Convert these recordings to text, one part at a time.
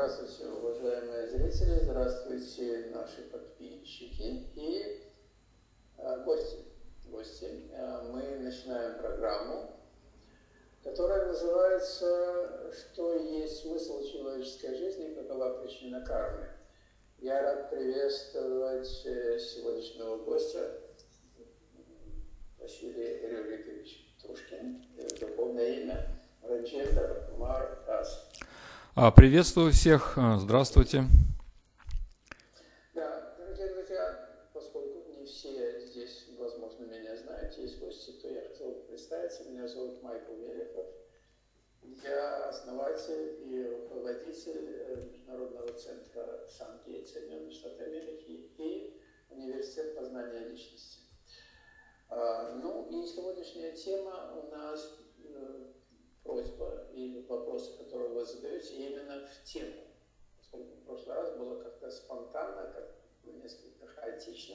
Здравствуйте, уважаемые зрители, здравствуйте, наши подписчики и гости. Мы начинаем программу, которая называется «Что есть смысл человеческой жизни, какова причина кармы?». Я рад приветствовать сегодняшнего гостя Василий Рюрикович Трушкин, духовное имя Раджендра Кумар Дас. Приветствую всех, здравствуйте. Да, дорогие друзья, поскольку не все здесь, возможно, меня знают, есть гости, то я хотел бы представиться. Меня зовут Майкл Велихов. Я основатель и руководитель Международного центра Сан-Гейт, Соединенных Штатов Америки и Университет познания личности. Ну и сегодняшняя тема у нас просьба и вопросы, которые вы задаете, именно в тему. Поскольку в прошлый раз было как-то спонтанно, как-то несколько хаотично.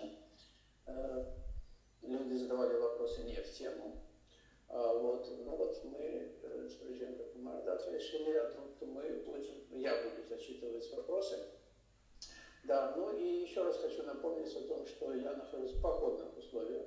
Люди задавали вопросы не в тему. Мы с Раджендра Кумар Дас решили о том, что я буду зачитывать вопросы. Да, ну и еще раз хочу напомнить о том, что я нахожусь в походных условиях.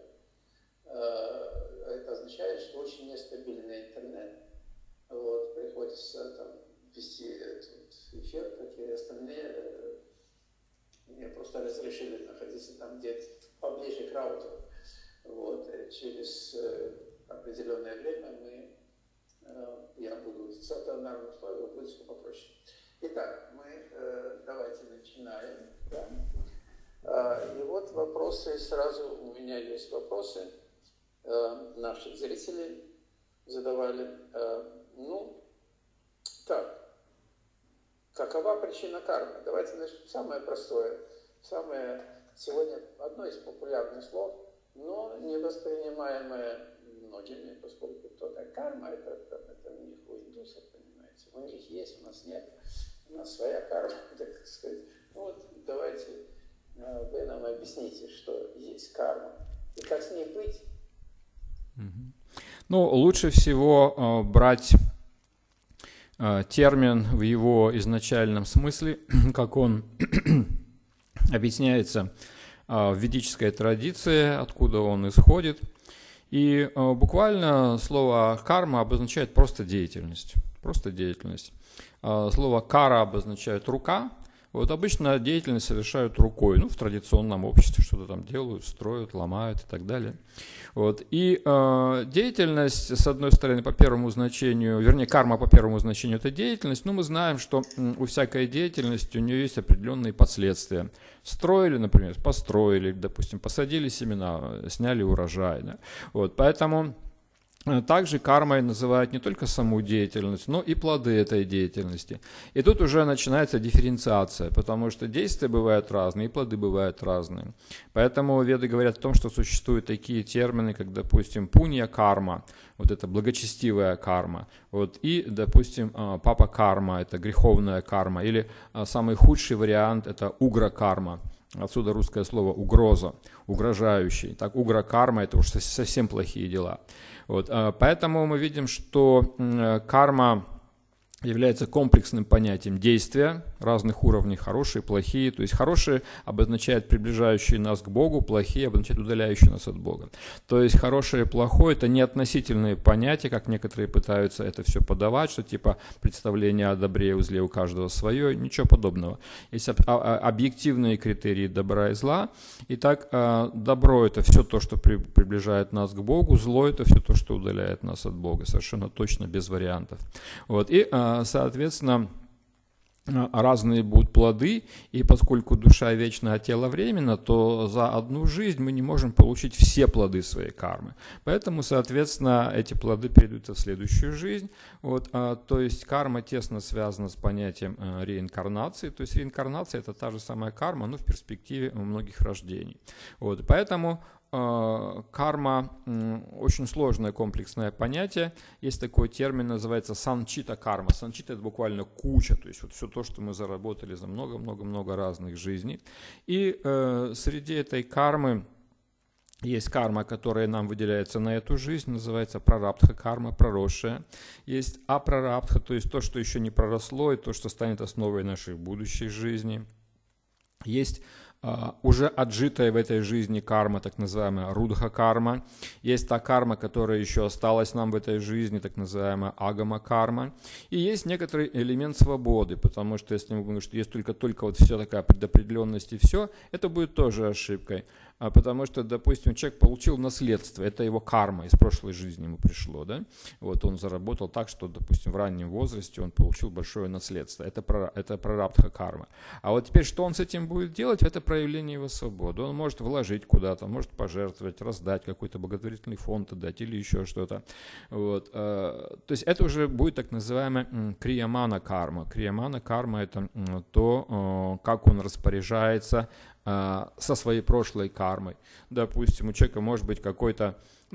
Это означает, что очень нестабильный интернет. Приходится там вести этот эфир, как и остальные. Мне просто разрешили находиться там где-то поближе к раутеру. Через определенное время я буду в стационарном условии, будет все попроще. Итак, давайте начинаем. Да? И вот вопросы сразу, у меня есть вопросы. Наших зрителей задавали. Какова причина кармы? Давайте начнем. Самое простое. Сегодня одно из популярных слов, но не воспринимаемое многими, поскольку кто-то карма, это у них у индусов, понимаете. У них есть, у нас нет. У нас своя карма, так сказать. Давайте вы нам объясните, что есть карма и как с ней быть. Лучше всего брать термин в его изначальном смысле, как он объясняется в ведической традиции, откуда он исходит. И буквально слово «карма» обозначает просто деятельность. Слово «кара» обозначает «рука». Обычно деятельность совершают рукой, в традиционном обществе что-то там делают, строят, ломают и так далее. И деятельность, с одной стороны, по первому значению, карма по первому значению – это деятельность, но мы знаем, что у всякой деятельности у нее есть определенные последствия. Строили, например, построили, допустим, посадили семена, сняли урожай. Да? Поэтому также кармой называют не только саму деятельность, но и плоды этой деятельности. И тут уже начинается дифференциация, потому что действия бывают разные, и плоды бывают разные. Поэтому веды говорят о том, что существуют такие термины, как, допустим, пунья-карма, это благочестивая карма, и, допустим, папа-карма, это греховная карма, или самый худший вариант – это угра-карма. Отсюда русское слово «угроза», «угрожающий». Так, угра-карма – это уж совсем плохие дела. Поэтому мы видим, что карма является комплексным понятием действия разных уровней, хорошие, плохие. То есть хорошие обозначают приближающие нас к Богу, плохие обозначают удаляющие нас от Бога. То есть хорошее и плохое – это не относительные понятия, как некоторые пытаются это все подавать, что типа представление о добре и зле у каждого свое, ничего подобного. Есть объективные критерии добра и зла. Итак, добро – это все то, что приближает нас к Богу, зло – это все то, что удаляет нас от Бога, совершенно точно, без вариантов. Соответственно, разные будут плоды, и поскольку душа вечна, а тело временно, то за одну жизнь мы не можем получить все плоды своей кармы. Поэтому, соответственно, эти плоды передаются в следующую жизнь. То есть карма тесно связана с понятием реинкарнации. То есть реинкарнация – это та же самая карма, но в перспективе многих рождений. Поэтому карма очень сложное комплексное понятие. Есть такой термин, называется санчита карма. Санчита – это буквально куча, то есть все то, что мы заработали за много-много-много разных жизней. И среди этой кармы Есть карма, которая нам выделяется на эту жизнь, называется прарабдха карма, проросшая. Есть апрарабдха, то есть то, что еще не проросло, и то, что станет основой нашей будущей жизни. Есть уже отжитая в этой жизни карма, так называемая рудха-карма. Есть та карма, которая еще осталась нам в этой жизни, так называемая агама-карма. И есть некоторый элемент свободы, потому что если мы говорим, что есть только вот вся такая предопределенность и все, это будет тоже ошибкой. Потому что, допустим, человек получил наследство, это его карма из прошлой жизни ему пришло, да? Вот он заработал так, что, допустим, в раннем возрасте он получил большое наследство, это прарабдха карма. А вот теперь, что он с этим будет делать, это проявление его свободы. Он может вложить куда-то, может пожертвовать, раздать, какой-то благотворительный фонд отдать или еще что-то. Вот. То есть это уже будет так называемая криямана карма. Криямана карма – это то, как он распоряжается со своей прошлой кармой. Допустим, у человека может быть какой-то,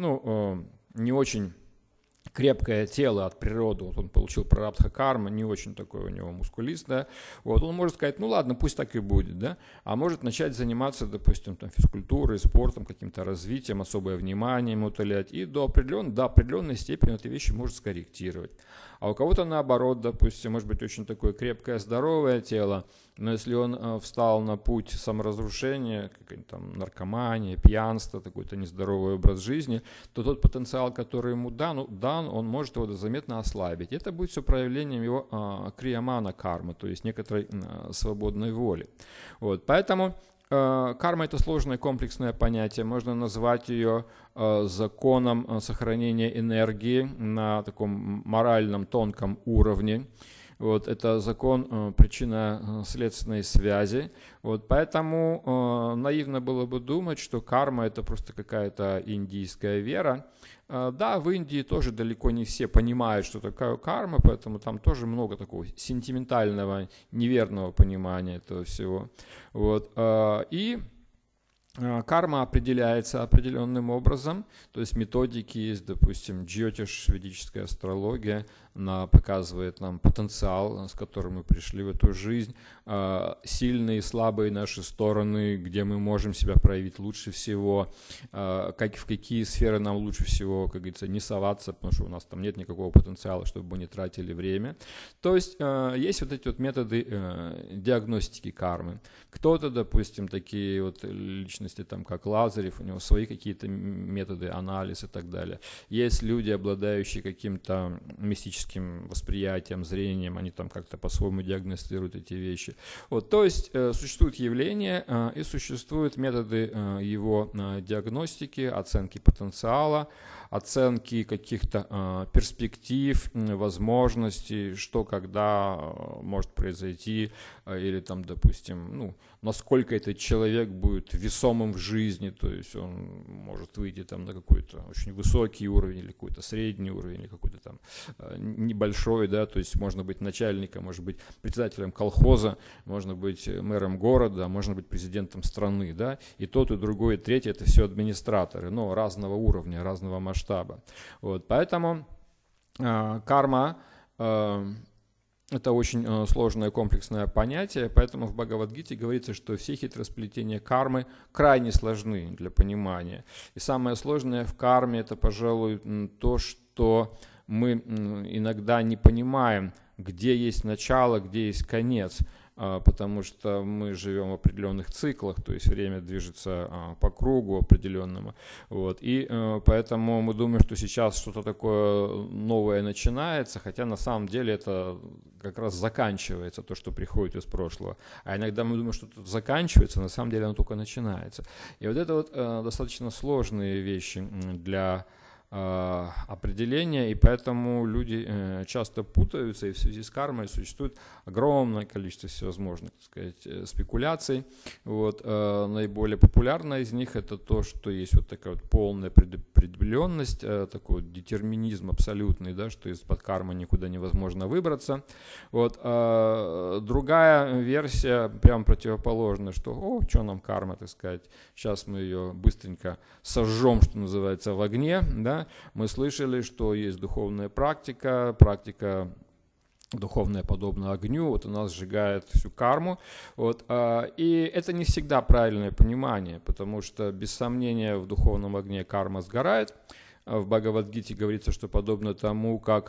не очень крепкое тело от природы, вот он получил прарабдха карма, не очень такое у него мускулистое, вот он может сказать, ну ладно, пусть так и будет, да, а может начать заниматься, допустим, там, физкультурой, спортом, каким-то развитием, особое внимание ему уделять, и до определенной степени эти вещи может скорректировать. А у кого-то наоборот, допустим, может быть очень такое крепкое, здоровое тело, но если он встал на путь саморазрушения, какая-нибудь там наркомания, пьянство, какой-то нездоровый образ жизни, то тот потенциал, который ему дан, он может его заметно ослабить. Это будет все проявлением его криямана кармы, то есть некоторой свободной воли. Вот, поэтому карма – это сложное комплексное понятие. Можно назвать ее законом сохранения энергии на таком моральном тонком уровне. Вот, это закон причинно-следственной связи. Вот, поэтому наивно было бы думать, что карма – это просто какая-то индийская вера. Да, в Индии тоже далеко не все понимают, что такое карма, поэтому там тоже много такого сентиментального, неверного понимания этого всего. Вот, и карма определяется определенным образом, то есть методики есть, допустим, джьотиш, ведическая астрология, она показывает нам потенциал, с которым мы пришли в эту жизнь, сильные и слабые наши стороны, где мы можем себя проявить лучше всего, в какие сферы нам лучше всего, как говорится, не соваться, потому что у нас там нет никакого потенциала, чтобы мы не тратили время. То есть есть вот эти вот методы диагностики кармы. Кто-то, допустим, такие вот личности, там, как Лазарев, у него свои какие-то методы, анализ и так далее. Есть люди, обладающие каким-то мистическим восприятием, зрением, они там как-то по-своему диагностируют эти вещи. Вот, то есть существуют явления и существуют методы его диагностики, оценки потенциала, оценки каких-то перспектив, возможностей, что когда может произойти, или там, допустим, насколько этот человек будет весомым в жизни, то есть он может выйти там на какой-то очень высокий уровень, или какой-то средний уровень, или какой-то там небольшой, да, то есть можно быть начальником, может быть председателем колхоза, можно быть мэром города, можно быть президентом страны, да, и тот, и другой, и третий, это все администраторы, но разного уровня, разного масштаба. Вот, поэтому карма это очень сложное комплексное понятие, поэтому в Бхагавад-гите говорится, что все хитросплетения кармы крайне сложны для понимания. И самое сложное в карме – это, пожалуй, то, что мы иногда не понимаем, где есть начало, где есть конец, потому что мы живем в определенных циклах, то есть время движется по кругу определенному. Вот. И поэтому мы думаем, что сейчас что-то такое новое начинается, хотя на самом деле это как раз заканчивается, то, что приходит из прошлого. А иногда мы думаем, что что-то заканчивается, на самом деле оно только начинается. И вот это вот достаточно сложные вещи для определения, и поэтому люди часто путаются, и в связи с кармой существует огромное количество всевозможных, так сказать, спекуляций. Вот, наиболее популярная из них это то, что есть вот такая вот полная предопределенность, такой вот детерминизм абсолютный, да, что из-под кармы никуда невозможно выбраться. Вот, другая версия прям противоположная, что что нам карма, так сказать, сейчас мы ее быстренько сожжем, что называется, в огне, да. Мы слышали, что есть духовная практика духовное подобно огню, вот она сжигает всю карму. Вот, и это не всегда правильное понимание, потому что, без сомнения, в духовном огне карма сгорает. В Бхагавад-гите говорится, что подобно тому, как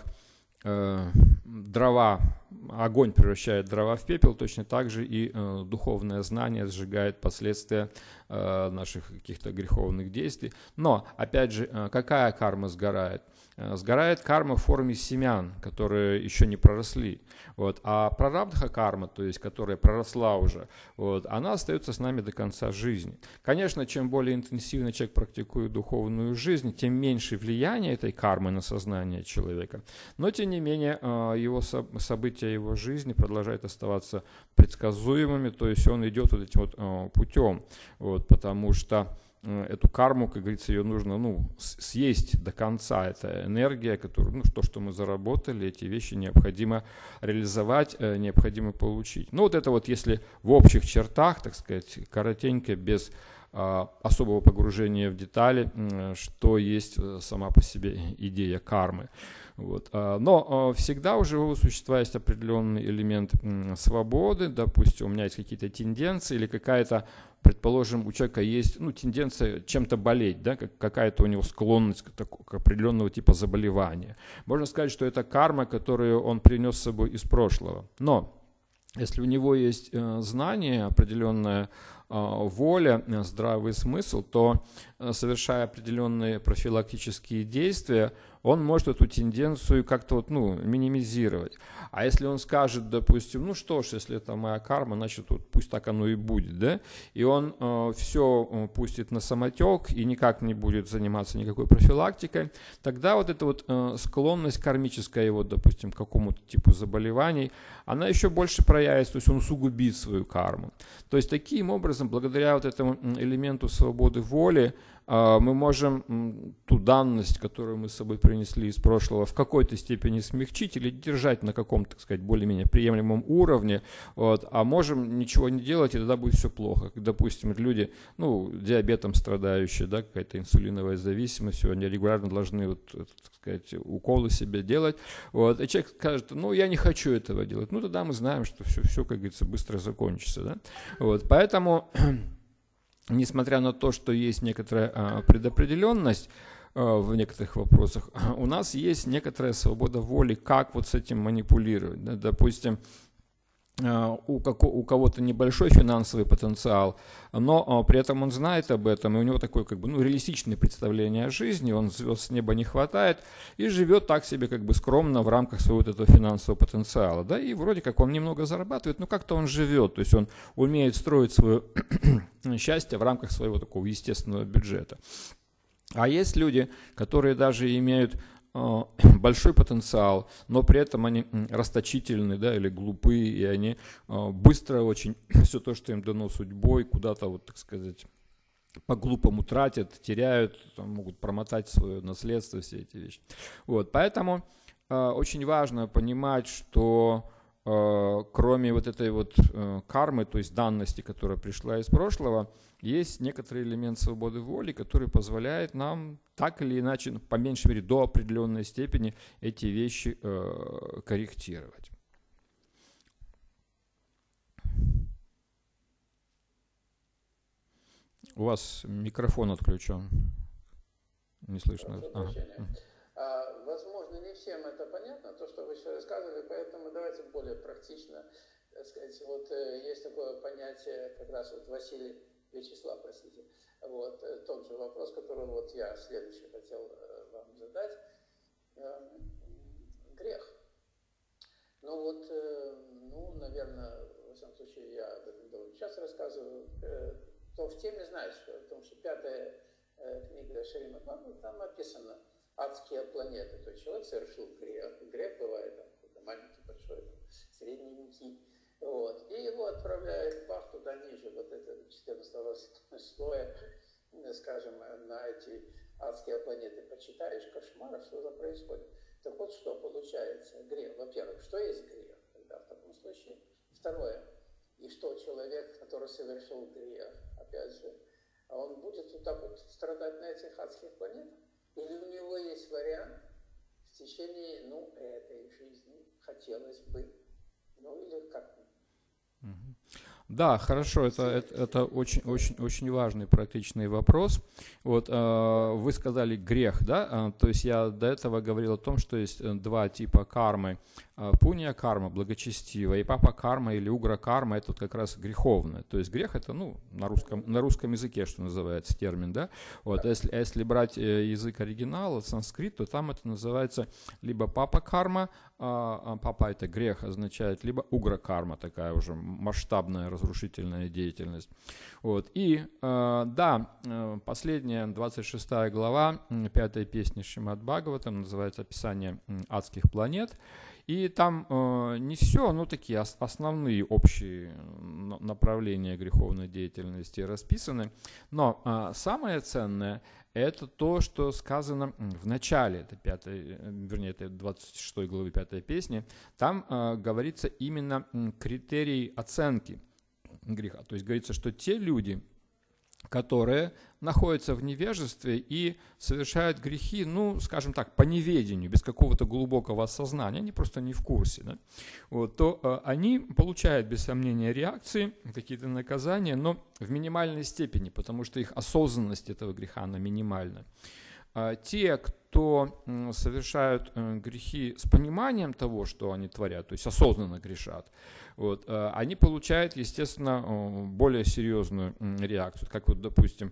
дрова, огонь превращает дрова в пепел, точно так же и духовное знание сжигает последствия наших каких-то греховных действий. Но, опять же, какая карма сгорает? Сгорает карма в форме семян, которые еще не проросли. Вот. А прарабдха карма, то есть которая проросла уже, вот, она остается с нами до конца жизни. Конечно, чем более интенсивно человек практикует духовную жизнь, тем меньше влияние этой кармы на сознание человека. Но, тем не менее, его события его жизни продолжают оставаться предсказуемыми, то есть он идет вот этим вот путем, вот, потому что эту карму, как говорится, ее нужно съесть до конца. Это энергия, которую, то, что мы заработали, эти вещи необходимо реализовать, необходимо получить. Ну вот это вот если в общих чертах, так сказать, коротенько, без особого погружения в детали, что есть сама по себе идея кармы. Вот. Но всегда у живого существа есть определенный элемент свободы. Допустим, у меня есть какие-то тенденции или какая-то, предположим, у человека есть тенденция чем-то болеть, да, какая-то у него склонность к определенного типа заболевания. Можно сказать, что это карма, которую он принес с собой из прошлого. Но если у него есть знание, определенная воля, здравый смысл, то, совершая определенные профилактические действия, он может эту тенденцию как-то минимизировать. А если он скажет, допустим, что ж, если это моя карма, значит, пусть так оно и будет, да? И он все пустит на самотек и никак не будет заниматься никакой профилактикой, тогда вот эта вот склонность кармическая его, допустим, к какому-то типу заболеваний, она еще больше проявится, то есть он усугубит свою карму. То есть таким образом, благодаря вот этому элементу свободы воли, мы можем ту данность, которую мы с собой принесли из прошлого, в какой-то степени смягчить или держать на каком-то, так сказать, более-менее приемлемом уровне, вот, а можем ничего не делать, и тогда будет все плохо. Допустим, люди, диабетом страдающие, да, какая-то инсулиновая зависимость, они регулярно должны, так сказать, уколы себе делать, вот, и человек скажет, я не хочу этого делать, тогда мы знаем, что все, как говорится, быстро закончится, да, вот, поэтому несмотря на то, что есть некоторая предопределенность в некоторых вопросах, у нас есть некоторая свобода воли, как вот с этим манипулировать. Да? Допустим, у кого-то небольшой финансовый потенциал, но при этом он знает об этом, и у него такое реалистичное представление о жизни, он звезд с неба не хватает и живет так себе скромно в рамках своего вот этого финансового потенциала. Да? И вроде как он немного зарабатывает, но как-то он живет, то есть он умеет строить свое счастье в рамках своего такого естественного бюджета. А есть люди, которые даже имеют большой потенциал, но при этом они расточительны, да, или глупые, и они быстро очень все то, что им дано судьбой, куда-то, так сказать, по-глупому тратят, теряют, могут промотать свое наследство, все эти вещи. Вот, поэтому очень важно понимать, что кроме вот этой вот кармы, то есть данности, которая пришла из прошлого, есть некоторый элемент свободы воли, который позволяет нам так или иначе, по меньшей мере до определенной степени, эти вещи корректировать. У вас микрофон отключен. Не слышно. Возможно, не всем это понятно, то, что вы сейчас рассказывали, поэтому давайте более практично, так сказать. Вот есть такое понятие, как раз Вячеслав, простите, вот тот же вопрос, который вот я следующий хотел вам задать. Грех. Наверное, во всяком случае, я об этом довольно часто рассказываю. Кто в теме знает, потому что 5-я книга Шримад Бхагаватам, там написано адские планеты. То есть человек совершил грех. Грех бывает какой-то маленький, большой, средненький. Вот. И его отправляет Бах туда ниже, вот это 14-го слоя, скажем, на эти адские планеты. Почитаешь, кошмар, что там происходит. Так вот, что получается грех. Во-первых, что есть грех? Тогда в таком случае. Второе. И что человек, который совершил грех, опять же, он будет вот так вот страдать на этих адских планетах? Или у него есть вариант в течение, этой жизни хотелось бы, или как? Да, хорошо, это очень важный практичный вопрос. Вот вы сказали грех, да? То есть я до этого говорил о том, что есть два типа кармы. Пунья карма, благочестивая, и папа карма или угра карма, это вот как раз греховное. То есть грех это, на русском языке, что называется, термин, да? Вот, если брать язык оригинала, санскрит, то там это называется либо папа карма, папа это грех означает, либо угра карма, такая уже масштабная разрушительная деятельность. Вот. И последняя 26 глава 5-й песни Шримад Бхагаватам называется «Описание адских планет». И там не все, такие основные общие направления греховной деятельности расписаны. Но самое ценное – это то, что сказано в начале этой 26 главы 5 песни. Там говорится именно критерий оценки греха. То есть говорится, что те люди, которые находятся в невежестве и совершают грехи, скажем так, по неведению, без какого-то глубокого осознания, они просто не в курсе, да? Вот, то они получают, без сомнения, реакции, какие-то наказания, но в минимальной степени, потому что их осознанность этого греха, она минимальна. Те, кто совершают грехи с пониманием того, что они творят, то есть осознанно грешат, вот, они получают, естественно, более серьезную реакцию. Как вот, допустим,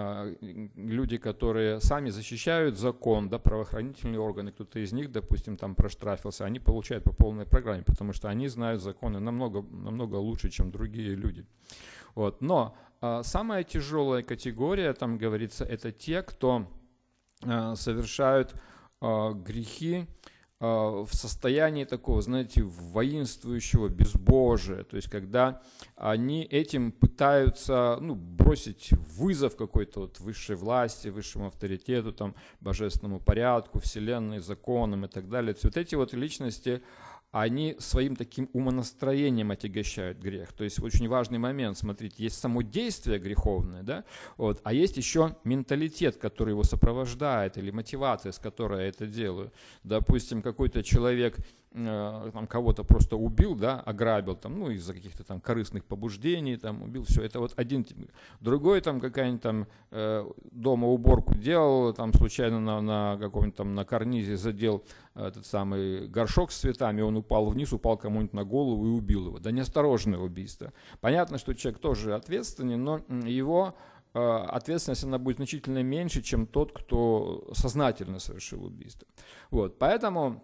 люди, которые сами защищают закон, да, правоохранительные органы, кто-то из них, допустим, там проштрафился, они получают по полной программе, потому что они знают законы намного лучше, чем другие люди. Вот. Но самая тяжелая категория, там говорится, это те, кто совершают грехи в состоянии такого, знаете, воинствующего безбожия, то есть когда они этим пытаются бросить вызов какой-то вот высшей власти, высшему авторитету, там, божественному порядку, вселенной, законам и так далее. То есть вот эти вот личности, они своим таким умонастроением отягощают грех. То есть очень важный момент, смотрите, есть само действие греховное, да, вот, а есть еще менталитет, который его сопровождает, или мотивация, с которой я это делаю. Допустим, какой-то человек там кого-то просто убил, да, ограбил, там, из-за каких-то там корыстных побуждений, там, убил, все, это вот один тип. Другой там какая-нибудь там дома уборку делал, там случайно на каком-нибудь там на карнизе задел этот самый горшок с цветами, он упал вниз, упал кому-нибудь на голову и убил его. Да, неосторожное убийство. Понятно, что человек тоже ответственен, но его ответственность она будет значительно меньше, чем тот, кто сознательно совершил убийство. Вот, поэтому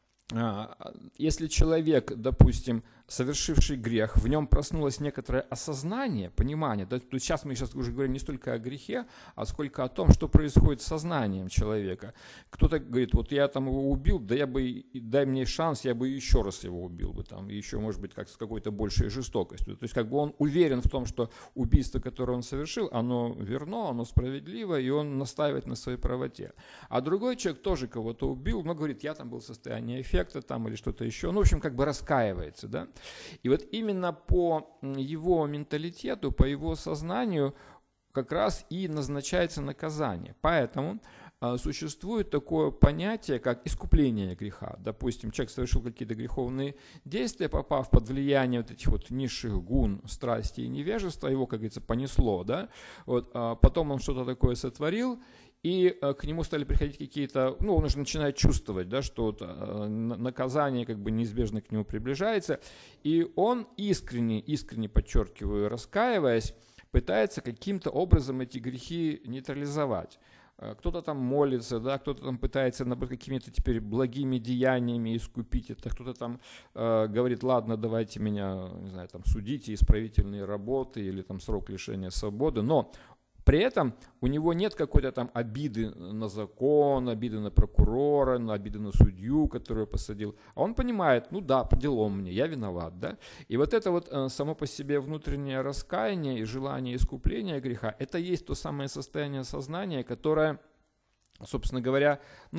если человек, допустим, совершивший грех, в нем проснулось некоторое осознание, понимание, да, то сейчас мы уже говорим не столько о грехе, а сколько о том, что происходит с сознанием человека. Кто-то говорит, вот я там его убил, дай мне шанс, я бы еще раз его убил бы, там, еще, может быть, как с какой-то большей жестокостью. То есть как бы он уверен в том, что убийство, которое он совершил, оно верно, оно справедливо, и он настаивает на своей правоте. А другой человек тоже кого-то убил, но говорит, я там был в состоянии эффекта там, или что-то еще, в общем, как бы раскаивается, да. И вот именно по его менталитету, по его сознанию как раз и назначается наказание. Поэтому существует такое понятие, как искупление греха. Допустим, человек совершил какие-то греховные действия, попав под влияние вот этих вот низших гун, страсти и невежества, его, как говорится, понесло, да. Вот, потом он что-то такое сотворил, и к нему стали приходить какие-то, он уже начинает чувствовать, да, что наказание как бы неизбежно к нему приближается, и он искренне, подчеркиваю, раскаиваясь, пытается каким-то образом эти грехи нейтрализовать. Кто-то там молится, да, кто-то там пытается, наоборот, какими-то теперь благими деяниями искупить это, кто-то там говорит, ладно, давайте меня, не знаю, там, судите, исправительные работы или там срок лишения свободы, но при этом у него нет какой-то там обиды на закон, обиды на прокурора, обиды на судью, который посадил. А он понимает, да, по делам мне, я виноват, да. И вот это вот само по себе внутреннее раскаяние и желание искупления греха, это есть то самое состояние сознания, которое, собственно говоря,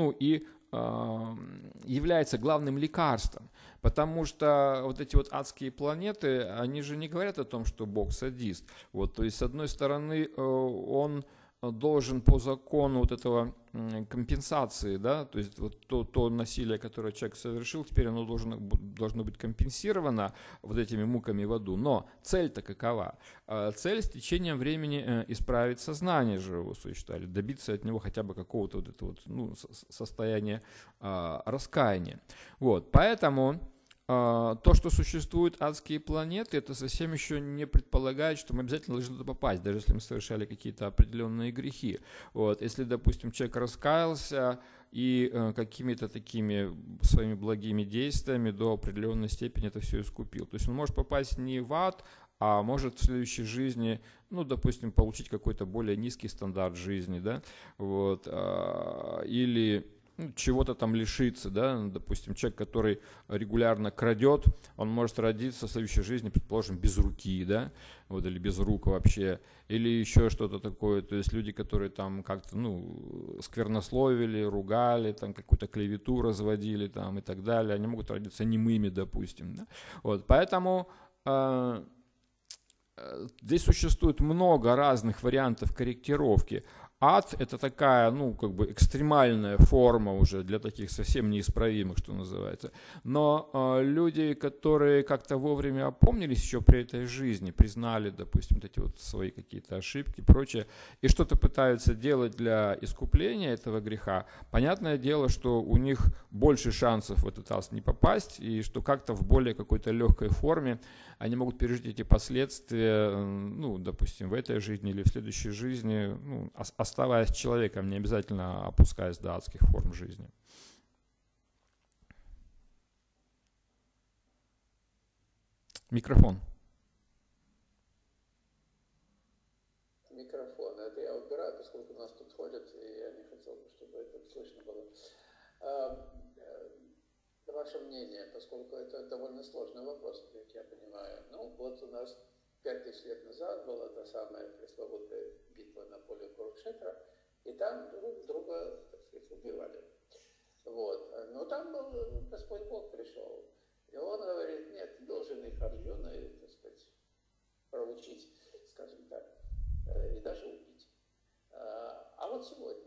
является главным лекарством. Потому что вот эти вот адские планеты, они же не говорят о том, что Бог садист. Вот, то есть, с одной стороны, он должен по закону вот этого компенсации, да, то есть вот то насилие, которое человек совершил, теперь оно должно быть компенсировано вот этими муками в аду. Но цель-то какова? Цель с течением времени исправить сознание живого существа, или добиться от него хотя бы какого-то вот этого состояния раскаяния. Вот, поэтому то, что существуют адские планеты, это совсем еще не предполагает, что мы обязательно должны туда попасть, даже если мы совершали какие-то определенные грехи. Вот. Если, допустим, человек раскаялся и какими-то такими своими благими действиями до определенной степени это все искупил. То есть он может попасть не в ад, а может в следующей жизни, ну, допустим, получить какой-то более низкий стандарт жизни, да, вот, или чего-то там лишиться, да, допустим, человек, который регулярно крадет, он может родиться в следующей жизни, предположим, без руки, да, вот, или без рук вообще, или еще что-то такое, то есть люди, которые там как-то, ну, сквернословили, ругали, там какую-то клевету разводили, там, и так далее, они могут родиться немыми, допустим, да? Вот, поэтому здесь существует много разных вариантов корректировки. Ад – это такая, ну, как бы экстремальная форма уже для таких совсем неисправимых, что называется. Но люди, которые как-то вовремя опомнились еще при этой жизни, признали, допустим, вот эти вот свои какие-то ошибки и прочее, и что-то пытаются делать для искупления этого греха, понятное дело, что у них больше шансов в этот ад не попасть, и что как-то в более какой-то легкой форме они могут пережить эти последствия, ну, допустим, в этой жизни или в следующей жизни, ну, оставаясь человеком, не обязательно опускаясь до адских форм жизни. Микрофон. Микрофон. Это я убираю, поскольку нас тут ходят, и я не хотел бы, чтобы это слышно было. Ваше мнение, поскольку это довольно сложный вопрос, как я понимаю. Ну, вот у нас 5000 лет назад была та самая пресловутая битва на поле Курукшетра, и там друг друга, так сказать, убивали. Вот. Но там был Господь Бог пришел, и он говорит: нет, ты должен их Арджуна, так сказать, проучить, скажем так, и даже убить. А вот сегодня,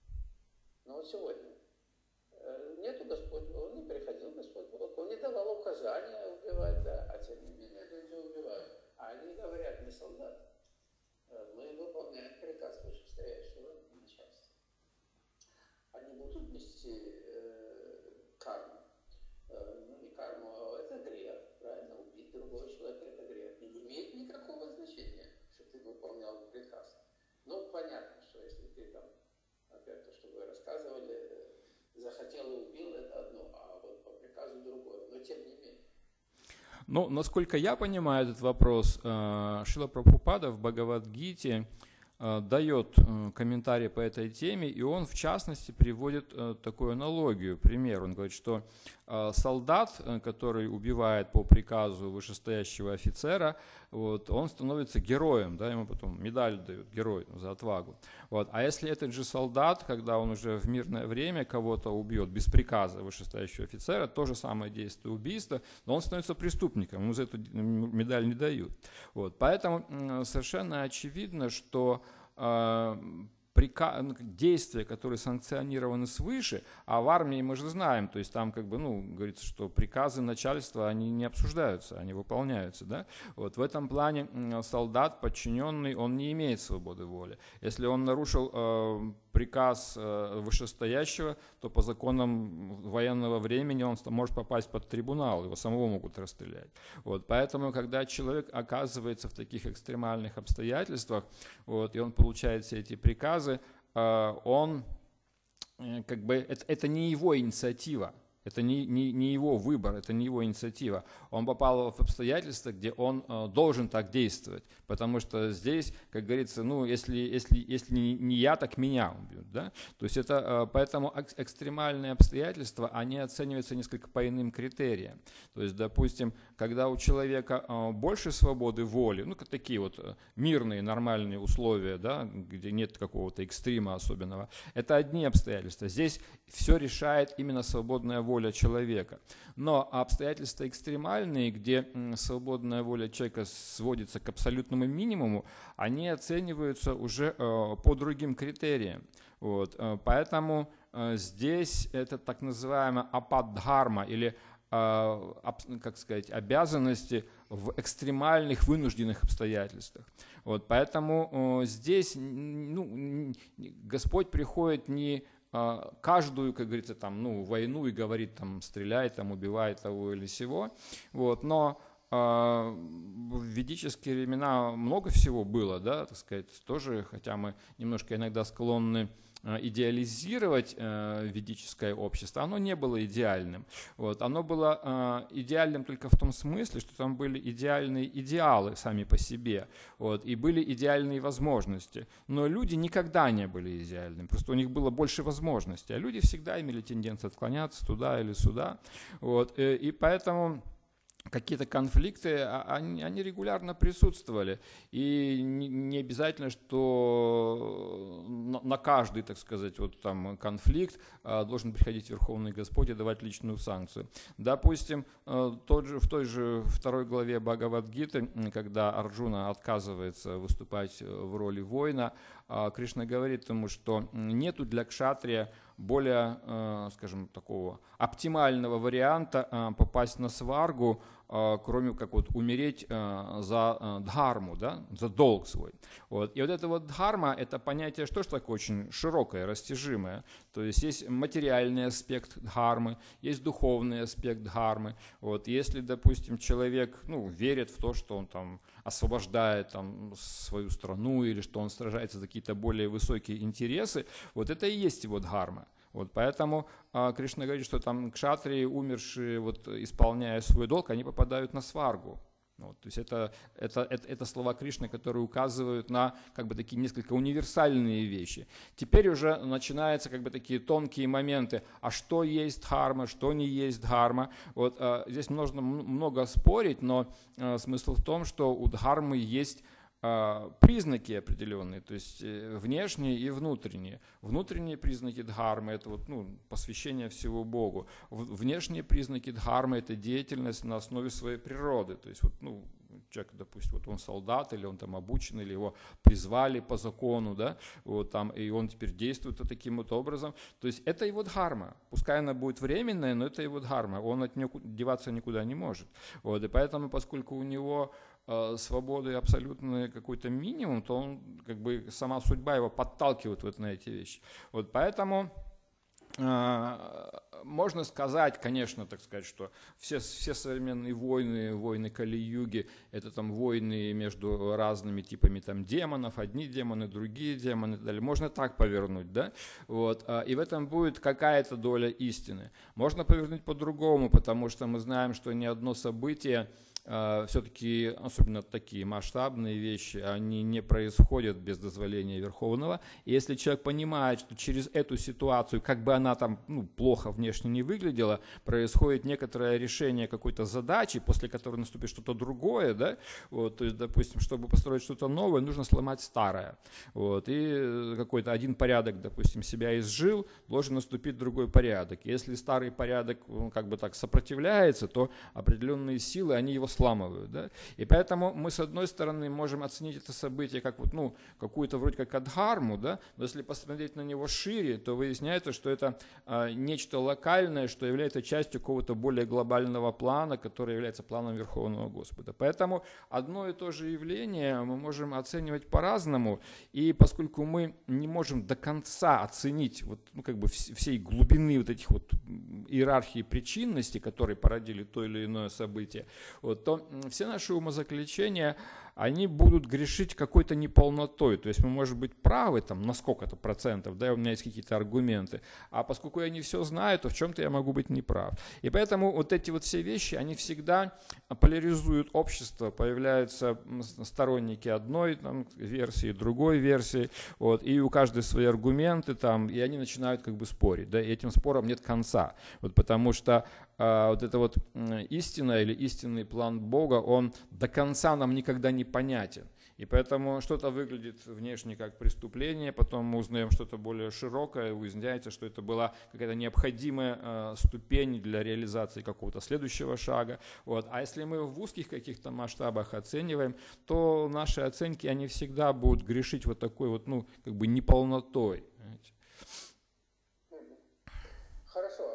нету Господь Бог, он не приходил Господь Бог, он не давал указания убивать, да, а тем не менее люди убивают. А они говорят: не солдат, мы выполняем приказ вышестоящего начальства. Они будут нести карму. Ну, не карму, а это грех, правильно? Убить другого человека – это грех. И не имеет никакого значения, что ты выполнял приказ. Ну, понятно, что если ты там, опять то, что вы рассказывали, захотел и убил – это одно, а вот по приказу другое. Но тем не менее. Ну, насколько я понимаю этот вопрос, Шрила Прабхупада в Бхагавад-гите дает комментарий по этой теме, и он, в частности, приводит такую аналогию, пример. Он говорит, что солдат, который убивает по приказу вышестоящего офицера, вот, он становится героем, да, ему потом медаль дают, герой за отвагу. Вот. А если этот же солдат, когда он уже в мирное время кого-то убьет без приказа вышестоящего офицера, то же самое действие убийства, но он становится преступником, ему за эту медаль не дают. Вот. Поэтому совершенно очевидно, что действия, которые санкционированы свыше, а в армии мы же знаем, то есть там как бы, ну, говорится, что приказы начальства, они не обсуждаются, они выполняются, да. Вот в этом плане солдат, подчиненный, он не имеет свободы воли. Если он нарушил приказ вышестоящего, то по законам военного времени он может попасть под трибунал, его самого могут расстрелять. Вот, поэтому, когда человек оказывается в таких экстремальных обстоятельствах, вот, и он получает все эти приказы, он, как бы, это не его инициатива. Это не его выбор, это не его инициатива. Он попал в обстоятельства, где он должен так действовать. Потому что здесь, как говорится, ну, если не я, так меня убьют. Да? То есть это, поэтому экстремальные обстоятельства, они оцениваются несколько по иным критериям. То есть, допустим, когда у человека больше свободы воли, ну, такие вот мирные, нормальные условия, да, где нет какого-то экстрима особенного, это одни обстоятельства. Здесь все решает именно свободная воля воля человека. Но обстоятельства экстремальные, где свободная воля человека сводится к абсолютному минимуму, они оцениваются уже по другим критериям. Вот. Поэтому здесь это так называемая ападдхарма или как сказать, обязанности в экстремальных вынужденных обстоятельствах. Вот, поэтому здесь Господь приходит не каждую, как говорится, там, войну и говорит, там, стреляй, там, убивай того или сего. Вот, но в ведические времена много всего было, да, так сказать, тоже, хотя мы немножко иногда склонны идеализировать ведическое общество, оно не было идеальным. Вот. Оно было идеальным только в том смысле, что там были идеальные идеалы сами по себе, вот, и были идеальные возможности. Но люди никогда не были идеальными, просто у них было больше возможностей, а люди всегда имели тенденцию отклоняться туда или сюда. Вот. И поэтому какие-то конфликты, они регулярно присутствовали. И не обязательно, что на каждый, так сказать, вот там конфликт должен приходить Верховный Господь и давать личную санкцию. Допустим, в той же 2 главе Бхагавад-гиты, когда Арджуна отказывается выступать в роли воина, Кришна говорит ему, что нету для кшатрия более, скажем, такого оптимального варианта попасть на сваргу, кроме как вот умереть за дхарму, да, за долг свой. Вот. И вот это вот дхарма, это понятие, что ж такое очень широкое, растяжимое. То есть материальный аспект дхармы, есть духовный аспект дхармы. Вот. Если, допустим, человек верит в то, что он там освобождает там свою страну или что он сражается за какие-то более высокие интересы, вот это и есть его дхарма. Вот поэтому Кришна говорит, что там кшатрии, умершие, вот, исполняя свой долг, они попадают на сваргу. Вот, то есть это слова Кришны, которые указывают на как бы такие несколько универсальные вещи. Теперь уже начинаются как бы такие тонкие моменты, а что есть дхарма, что не есть дхарма. Вот, здесь можно много спорить, но смысл в том, что у дхармы есть признаки определенные, то есть внешние и внутренние. Внутренние признаки дхармы – это вот, посвящение всего Богу. Внешние признаки дхармы – это деятельность на основе своей природы. То есть вот, человек, допустим, вот он солдат, или он там обучен, или его призвали по закону, да, вот там, и он теперь действует вот таким вот образом. То есть это его дхарма. Пускай она будет временная, но это его дхарма. Он от нее деваться никуда не может. Вот, и поэтому, поскольку у него свободы абсолютный какой-то минимум, то он, как бы, сама судьба его подталкивает вот на эти вещи. Вот поэтому можно сказать, конечно, так сказать, что все современные войны Кали-юги, это там войны между разными типами там демонов, одни демоны, другие демоны и так далее. Можно так повернуть, да? Вот. И в этом будет какая-то доля истины. Можно повернуть по-другому, потому что мы знаем, что ни одно событие, все-таки, особенно такие масштабные вещи, они не происходят без дозволения Верховного. И если человек понимает, что через эту ситуацию, как бы она там плохо внешне не выглядела, происходит некоторое решение какой-то задачи, после которой наступит что-то другое, да? Вот, то есть, допустим, чтобы построить что-то новое, нужно сломать старое. Вот, и какой-то один порядок, допустим, себя изжил, должен наступить другой порядок. Если старый порядок как бы так сопротивляется, то определенные силы, они его сламывают. Да? И поэтому мы, с одной стороны, можем оценить это событие как вот, какую-то вроде как адхарму, да? Но если посмотреть на него шире, то выясняется, что это нечто локальное, что является частью какого-то более глобального плана, который является планом Верховного Господа. Поэтому одно и то же явление мы можем оценивать по-разному, и поскольку мы не можем до конца оценить вот, как бы всей глубины вот этих вот иерархии причинности, которые породили то или иное событие, вот, то все наши умозаключения, они будут грешить какой-то неполнотой. То есть мы, может быть, правы там, на сколько-то процентов, да, у меня есть какие-то аргументы, а поскольку я не все знаю, то в чем-то я могу быть неправ. И поэтому вот эти вот все вещи, они всегда поляризуют общество, появляются сторонники одной там, версии, другой версии, вот, и у каждой свои аргументы, там, и они начинают как бы спорить, да, и этим спорам нет конца, вот, потому что вот эта вот истина или истинный план Бога, он до конца нам никогда не понятен. И поэтому что-то выглядит внешне как преступление, потом мы узнаем что-то более широкое, выясняется, что это была какая-то необходимая ступень для реализации какого-то следующего шага. Вот. А если мы в узких каких-то масштабах оцениваем, то наши оценки, они всегда будут грешить вот такой вот, ну, как бы неполнотой. Хорошо.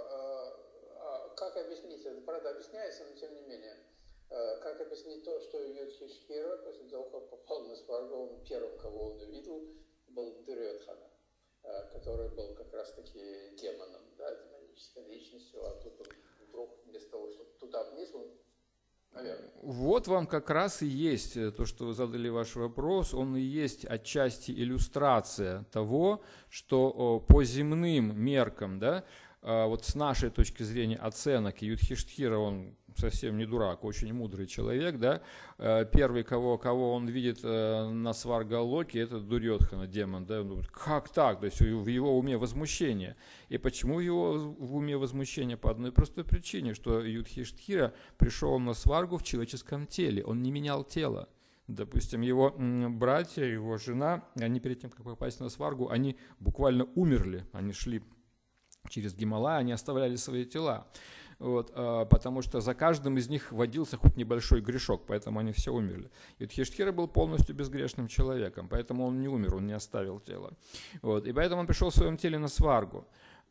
Как объяснить, это правда объясняется, но тем не менее, как объяснить то, что Юдхиштхира после того, как попал на Сваргу, он первым, кого он увидел, был Дурьодхана, который был как раз-таки демоном, да, демонической личностью, а тут он вдруг вместо того, чтобы туда вниз, он наверное. Вот вам как раз и есть то, что вы задали ваш вопрос, он и есть отчасти иллюстрация того, что по земным меркам, да, вот с нашей точки зрения оценок, Юдхиштхира, он совсем не дурак, очень мудрый человек, да, первый, кого он видит на Сваргалоке, это Дурьодхана, демон, да, как так, то есть в его уме возмущение. И почему в уме возмущение? По одной простой причине, что Юдхиштхира пришел на Сваргу в человеческом теле, он не менял тело. Допустим, его братья, его жена, они перед тем, как попасть на Сваргу, они буквально умерли, они шли через Гималай, они оставляли свои тела, вот, потому что за каждым из них водился хоть небольшой грешок, поэтому они все умерли. Юдхиштхира был полностью безгрешным человеком, поэтому он не умер, он не оставил тело. Вот, и поэтому он пришел в своем теле на Сваргу.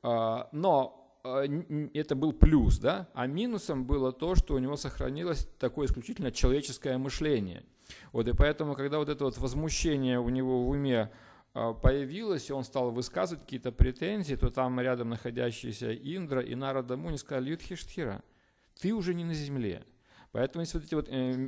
Но это был плюс, да? А минусом было то, что у него сохранилось такое исключительно человеческое мышление. Вот, и поэтому, когда вот это вот возмущение у него в уме появилось, и он стал высказывать какие-то претензии, то там рядом находящиеся Индра и Нарада Муни сказали: Юдхиштхира, ты уже не на земле. Поэтому если вот эти вот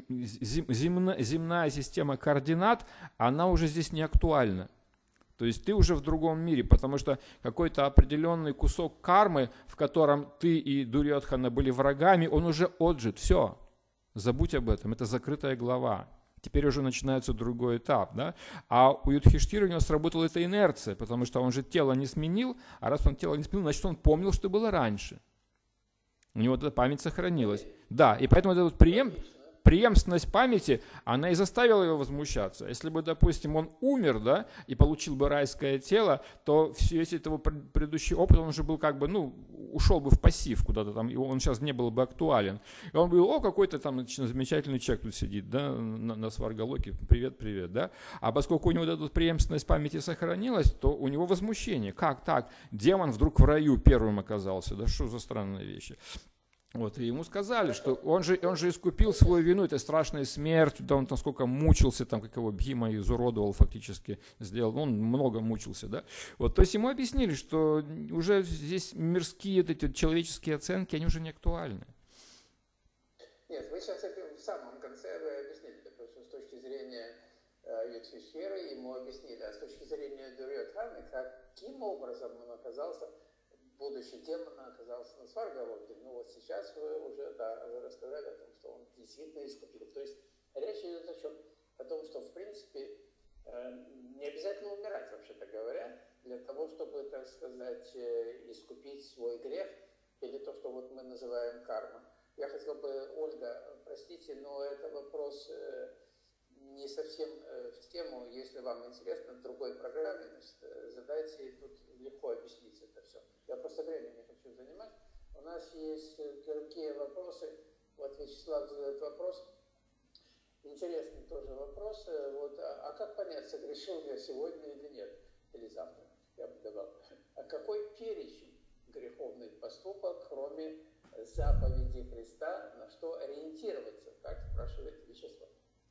земная система координат, она уже здесь не актуальна. То есть ты уже в другом мире, потому что какой-то определенный кусок кармы, в котором ты и Дурьодхана были врагами, он уже отжит. Все, забудь об этом, это закрытая глава. Теперь уже начинается другой этап. Да? А у Юдхиштхира у него сработала эта инерция, потому что он же тело не сменил, а раз он тело не сменил, значит он помнил, что было раньше. У него эта память сохранилась. Да, и поэтому это вот преемственность памяти, она и заставила его возмущаться. Если бы, допустим, он умер, да, и получил бы райское тело, то весь его предыдущий опыт, он уже был как бы, ну, ушел бы в пассив куда-то там, и он сейчас не был бы актуален. И он был: о, какой-то там замечательный человек тут сидит, да, на Сваргалоке, привет, да. А поскольку у него эта преемственность памяти сохранилась, то у него возмущение. Как так? Демон вдруг в раю первым оказался, да, что за странные вещи. Вот, и ему сказали, что он же искупил свою вину этой страшной смертью, да, он там сколько мучился, там, как его Бхима изуродовал фактически, сделал, он много мучился, да. Вот, то есть ему объяснили, что уже здесь мирские эти человеческие оценки, они уже не актуальны. Нет, вы сейчас в самом конце вы объяснили, потому что с точки зрения Юдхиштхиры ему объяснили, а с точки зрения Дурьодханы, каким образом он оказался, будущий демон, оказался на Сваргалоке. Ну вот сейчас вы уже вы рассказали о том, что он действительно искупил. То есть речь идет о чем? О том, что в принципе не обязательно умирать, вообще-то говоря, для того, чтобы, так сказать, искупить свой грех или то, что вот мы называем карма. Я хотел бы, Ольга, простите, но это вопрос не совсем в тему. Если вам интересно, в другой программе, значит, задайте, и тут легко объяснить это все. Я просто время не хочу занимать. У нас есть другие вопросы. Вот Вячеслав задает вопрос. Интересный тоже вопрос. Вот, а как понять, согрешил я сегодня или нет? Или завтра? Я бы добавил. А какой перечень греховных поступок, кроме заповеди Христа, на что ориентироваться? Так спрашивает Вячеслав.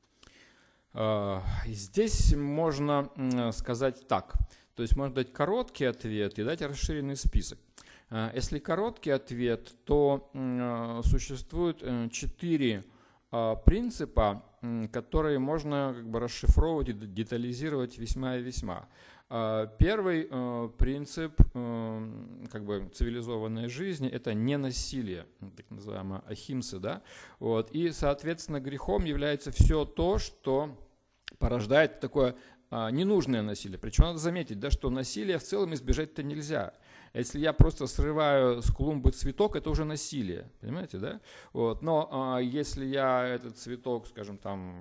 Здесь можно сказать так. То есть можно дать короткий ответ и дать расширенный список. Если короткий ответ, то существует 4 принципа, которые можно как бы расшифровывать и детализировать весьма и весьма. Первый принцип как бы цивилизованной жизни – это ненасилие, так называемое ахимса, да? Вот. И, соответственно, грехом является все то, что порождает такое ненужное насилие. Причем надо заметить, да, что насилие в целом избежать-то нельзя. Если я просто срываю с клумбы цветок, это уже насилие, понимаете, да? Вот. Но если я этот цветок, скажем, там в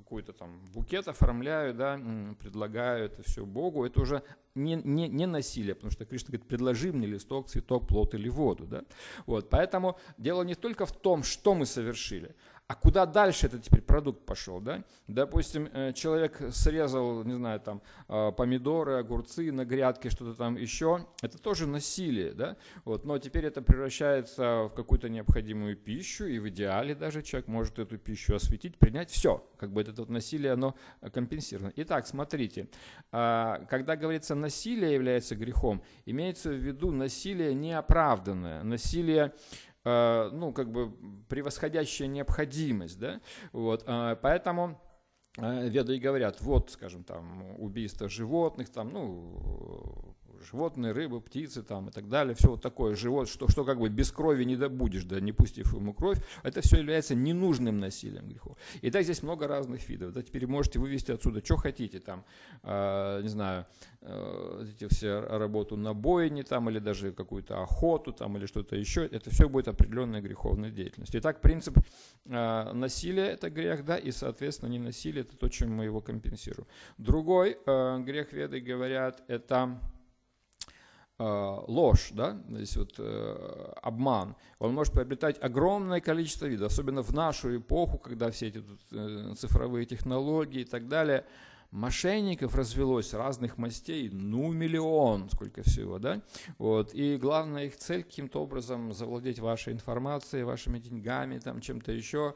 какой-то там букет оформляю, да, предлагаю это все Богу, это уже не насилие, потому что Кришна говорит, предложи мне листок, цветок, плод или воду. Да? Вот, поэтому дело не только в том, что мы совершили, а куда дальше этот теперь продукт пошел, да? Допустим, человек срезал, не знаю, там, помидоры, огурцы на грядке, что-то там еще, это тоже насилие, да? Вот, но теперь это превращается в какую-то необходимую пищу, и в идеале даже человек может эту пищу осветить, принять, все, как бы это вот насилие, оно компенсировано. Итак, смотрите, когда говорится насилие является грехом, имеется в виду насилие неоправданное, насилие, ну, как бы превосходящая необходимость, да, вот, поэтому веды и говорят, вот, скажем, там, убийство животных, там, ну, животные, рыбы, птицы, там, и так далее, все вот такое, живот, что как бы без крови не добудешь, да, не пустив ему кровь, это все является ненужным насилием грехов. И так здесь много разных видов, да, теперь можете вывести отсюда, что хотите, там, не знаю, эти все работу на бойне, там, или даже какую-то охоту, там, или что-то еще, это все будет определенная греховная деятельность. Итак, принцип насилия – это грех, да, и, соответственно, не насилие – это то, чем мы его компенсируем. Другой грех, веды говорят, это ложь, да, то есть вот, обман, он может приобретать огромное количество видов, особенно в нашу эпоху, когда все эти цифровые технологии и так далее, мошенников развелось разных мастей, ну, миллион, сколько всего, да, вот, и главная их цель каким-то образом завладеть вашей информацией, вашими деньгами, там, чем-то еще,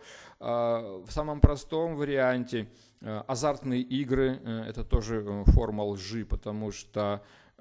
в самом простом варианте азартные игры, это тоже форма лжи, потому что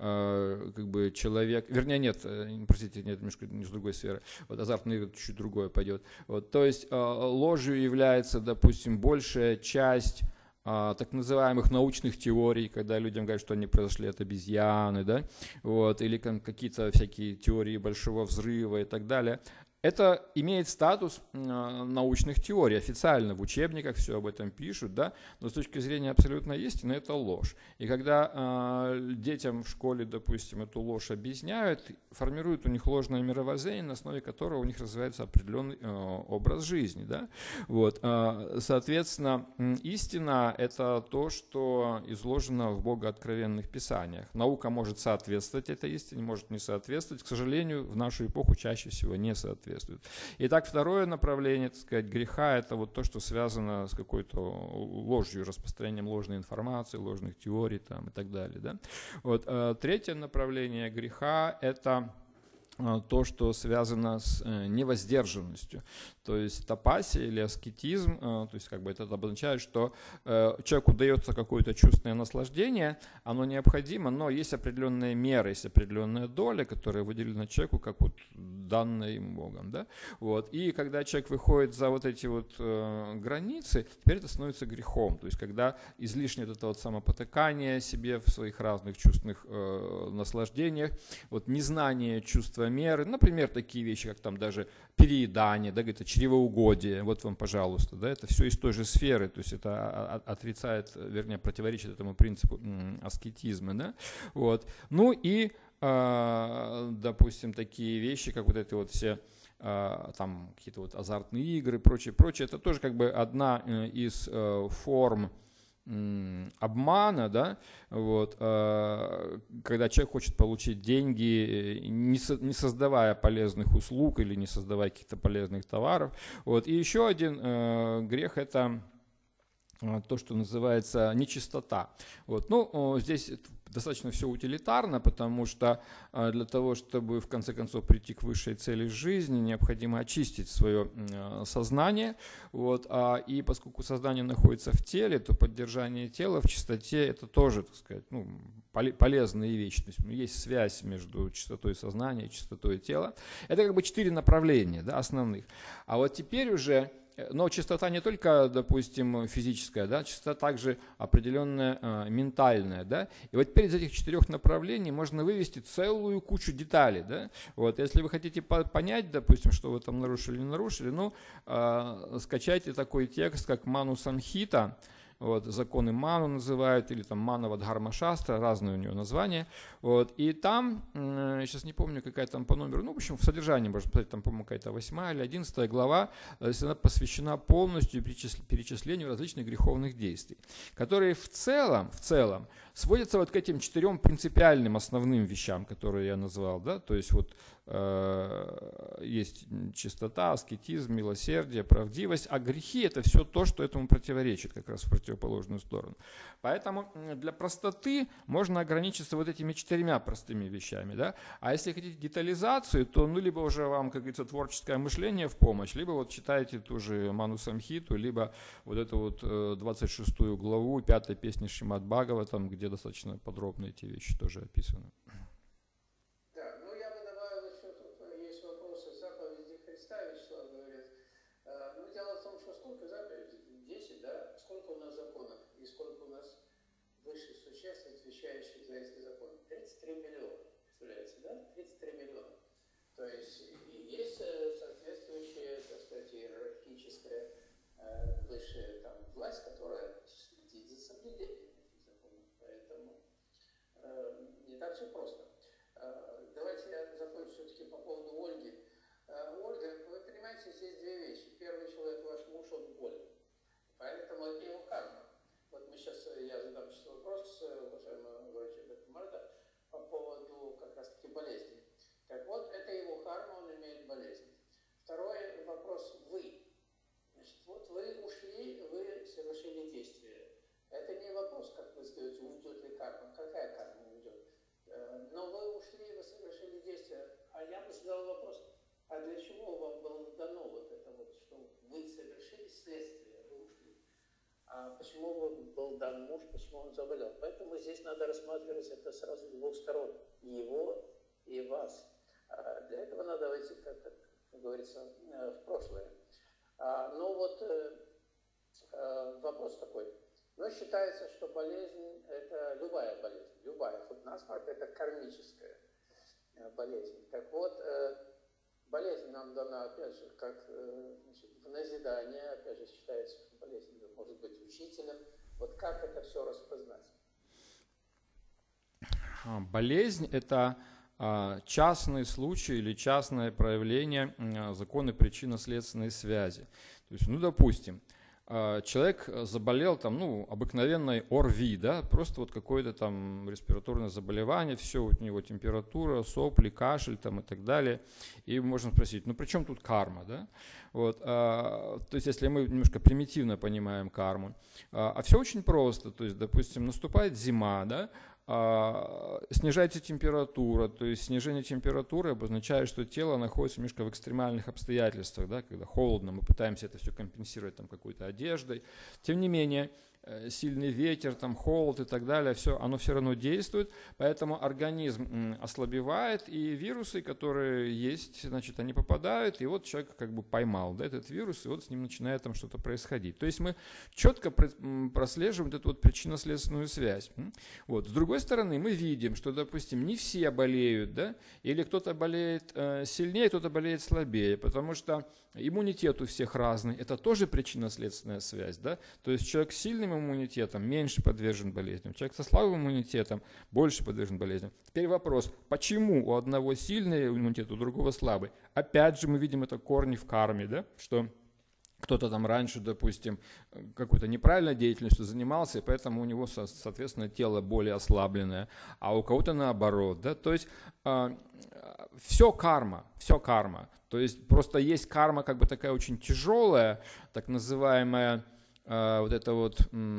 как бы человек, вернее, нет, простите, нет, немножко не с другой сферы, вот азартные игры чуть-чуть другое пойдет. Вот, то есть ложью является, допустим, большая часть так называемых научных теорий, когда людям говорят, что они произошли от обезьяны, да, вот, или какие-то всякие теории большого взрыва и так далее. Это имеет статус научных теорий, официально в учебниках все об этом пишут, да, но с точки зрения абсолютной истины это ложь. И когда детям в школе, допустим, эту ложь объясняют, формируют у них ложное мировоззрение, на основе которого у них развивается определенный образ жизни. Да? Вот, соответственно, истина – это то, что изложено в богооткровенных писаниях. Наука может соответствовать этой истине, может не соответствовать. К сожалению, в нашу эпоху чаще всего не соответствует. Итак, второе направление, так сказать, греха – это вот то, что связано с какой-то ложью, распространением ложной информации, ложных теорий там, и так далее. Да? Вот, третье направление греха – это то, что связано с невоздержанностью. То есть тапасия или аскетизм, то есть как бы это обозначает, что человеку дается какое-то чувственное наслаждение, оно необходимо, но есть определенные меры, есть определенная доля, которая выделена человеку как вот данная им Богом. Да? Вот. И когда человек выходит за вот эти вот границы, теперь это становится грехом. То есть когда излишнее вот это вот самопотыкание себе в своих разных чувственных наслаждениях, вот незнание чувства меры, например, такие вещи, как там даже переедание, да, говорится, чревоугодие, вот вам, пожалуйста, да, это все из той же сферы, то есть это отрицает, вернее, противоречит этому принципу аскетизма, да, вот. Ну и, допустим, такие вещи, как вот эти вот все там какие-то вот азартные игры, прочее, это тоже как бы одна из форм обмана, да, вот, когда человек хочет получить деньги, не создавая полезных услуг или не создавая каких-то полезных товаров. Вот. И еще один грех – это то, что называется нечистота. Вот. Ну, здесь достаточно все утилитарно, потому что для того, чтобы в конце концов прийти к высшей цели жизни, необходимо очистить свое сознание. Вот. И поскольку сознание находится в теле, то поддержание тела в чистоте – это тоже, так сказать, ну, полезная вещь. То есть есть связь между чистотой сознания и чистотой тела. Это как бы 4 направления, да, основных. А вот теперь уже… Но чистота не только, допустим, физическая, да, чистота также определенная ментальная. Да? И вот теперь из этих 4 направлений можно вывести целую кучу деталей. Да? Вот, если вы хотите понять, допустим, что вы там нарушили, не нарушили, ну, скачайте такой текст, как Ману Самхита. вот, законы Ману называют, или там Манава Дхарма Шастра, разные у него названия, вот, и там, сейчас не помню, какая там по номеру, ну, в общем, в содержании, можно сказать, там, по-моему, какая-то 8 или 11 глава, она посвящена полностью перечислению различных греховных действий, которые в целом сводятся вот к этим 4 принципиальным основным вещам, которые я назвал, да, то есть вот есть чистота, аскетизм, милосердие, правдивость, а грехи — это все то, что этому противоречит, как раз в противоположную сторону. Поэтому для простоты можно ограничиться вот этими 4 простыми вещами, да? А если хотите детализацию, то ну либо уже вам, как говорится, творческое мышление в помощь, либо вот читайте ту же Ману Самхиту, либо вот эту вот 26 главу 5 песни Шримад Бхагаватам, где достаточно подробно эти вещи тоже описаны. Высших существ, отвечающих за эти законы. 33 миллиона, представляете, да? 33 миллиона. То есть есть соответствующая, так сказать, иерархическая высшая там власть, которая следит за соблюдением этих законов. Поэтому не так все просто. Давайте я закончу все-таки по поводу Ольги. Ольга, вы понимаете, здесь 2 вещи. Первый человек, ваш муж, он болен. Поэтому это его карма. Вот мы сейчас, я задам сейчас вопрос, уважаемому врачу Марда, по поводу как раз-таки болезни. Так вот, это его карма, он имеет болезнь. Второй вопрос – вы. Значит, вот вы ушли, вы совершили действие. Это не вопрос, как вы сказали, уйдет ли карма, какая карма уйдет. Но вы ушли, вы совершили действие. А я бы задал вопрос, а для чего вам было дано вот это вот, что вы совершили следствие? А почему был дан муж, почему он заболел. Поэтому здесь надо рассматривать это сразу с 2 сторон. Его и вас. Для этого надо войти, как говорится, в прошлое. Ну вот вопрос такой. Но считается, что болезнь – это любая болезнь. Любая. Вот насморк – это кармическая болезнь. Так вот, болезнь нам дана, опять же, как значит, в назидание. Опять же, считается, что болезнь может быть учителем. Вот как это все распознать? Болезнь – это частный случай или частное проявление закона причинно-следственной связи. То есть, ну, допустим, человек заболел там, ну, обыкновенной ОРВИ, да, просто вот какое-то там респираторное заболевание, все, у него температура, сопли, кашель там и так далее. И можно спросить, ну, при чем тут карма, да? Вот, то есть, если мы немножко примитивно понимаем карму. А все очень просто, то есть, допустим, наступает зима, да, снижается температура, то есть снижение температуры обозначает, что тело находится немножко в экстремальных обстоятельствах, да, когда холодно, мы пытаемся это все компенсировать там какой-то одеждой. Тем не менее, сильный ветер, там, холод и так далее, оно все равно действует, поэтому организм ослабевает, и вирусы, которые есть, значит, они попадают, и вот человек как бы поймал, да, этот вирус, и вот с ним начинает там что-то происходить. То есть мы четко прослеживаем эту вот причинно-следственную связь. Вот. С другой стороны, мы видим, что, допустим, не все болеют, да, или кто-то болеет сильнее, кто-то болеет слабее, потому что иммунитет у всех разный, это тоже причинно-следственная связь, да, то есть человек с сильным иммунитетом меньше подвержен болезням, человек со слабым иммунитетом больше подвержен болезням. Теперь вопрос, почему у одного сильный иммунитет, у другого слабый? Опять же мы видим это корни в карме, да, что кто-то там раньше, допустим, какой-то неправильной деятельностью занимался, и поэтому у него, соответственно, тело более ослабленное, а у кого-то наоборот. Да? То есть все карма. То есть просто есть карма как бы такая очень тяжелая, так называемая вот это вот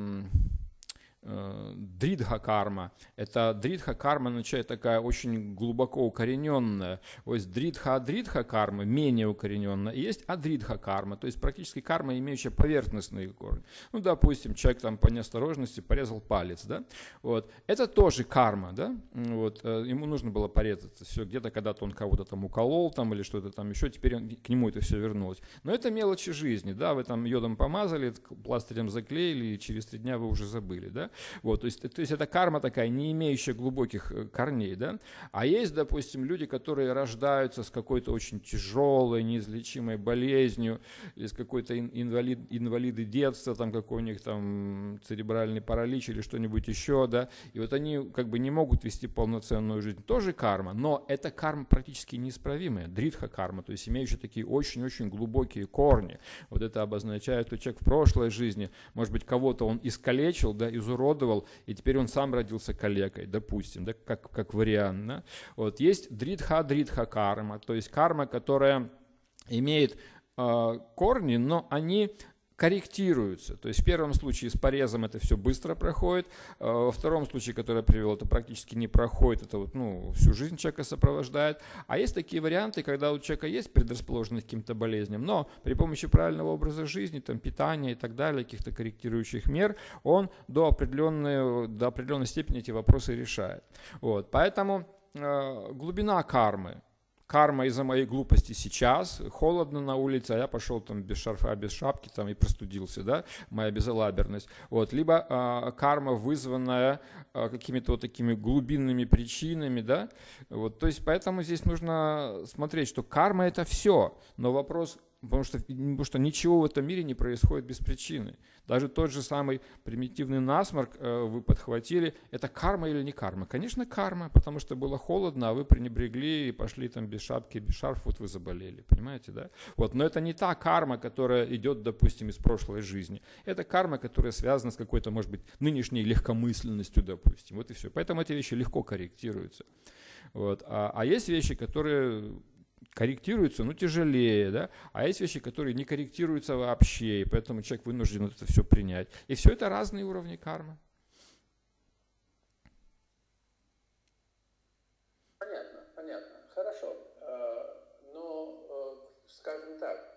дридха-карма. Это дридха-карма, начинает такая очень глубоко укорененная. То есть дридха-адридха-карма менее укорененная. И есть адридха-карма, то есть практически карма, имеющая поверхностные корни. Ну, допустим, человек там по неосторожности порезал палец, да? Вот. Это тоже карма, да? Вот. Ему нужно было порезаться все где-то, когда-то он кого-то там уколол там, или что-то там еще, теперь к нему это все вернулось. Но это мелочи жизни, да? Вы там йодом помазали, пластырем заклеили, и через 3 дня вы уже забыли, да? Вот, то есть это карма такая, не имеющая глубоких корней, да. А есть, допустим, люди, которые рождаются с какой-то очень тяжелой, неизлечимой болезнью, или с какой-то инвалиды детства, там какой у них там церебральный паралич или что-нибудь еще, да, и вот они как бы не могут вести полноценную жизнь. Тоже карма, но это карма практически неисправимая, дритха карма, то есть имеющая такие очень-очень глубокие корни. Вот это обозначает, что человек в прошлой жизни, может быть, кого-то он искалечил, да, изуродовал, и теперь он сам родился калекой, допустим, да, как вариант. Да. Вот. Есть дритха карма, то есть карма, которая имеет корни, но они корректируются. То есть в первом случае с порезом это все быстро проходит, во втором случае, который я привел, это практически не проходит, это вот, всю жизнь человека сопровождает. А есть такие варианты, когда у человека есть предрасположенность к каким-то болезням, но при помощи правильного образа жизни, там, питания и так далее, каких-то корректирующих мер, он до определенной степени эти вопросы решает. Вот. Поэтому глубина кармы. Карма из-за моей глупости сейчас, холодно на улице, а я пошел там без шарфа, без шапки там и простудился, да, моя безалаберность. Вот. Либо карма, вызванная какими-то вот такими глубинными причинами, да. Вот. То есть поэтому здесь нужно смотреть, что карма это все, но вопрос, потому что ничего в этом мире не происходит без причины. Даже тот же самый примитивный насморк вы подхватили. Это карма или не карма? Конечно, карма, потому что было холодно, а вы пренебрегли и пошли там без шапки, без шарфа, вот вы заболели. Понимаете, да? Вот. Но это не та карма, которая идет, допустим, из прошлой жизни. Это карма, которая связана с какой-то, может быть, нынешней легкомысленностью, допустим. Вот и все. Поэтому эти вещи легко корректируются. Вот. А есть вещи, которые корректируются, тяжелее, да, а есть вещи, которые не корректируются вообще, и поэтому человек вынужден это все принять. И все это разные уровни кармы. Понятно. Хорошо. Но, скажем так,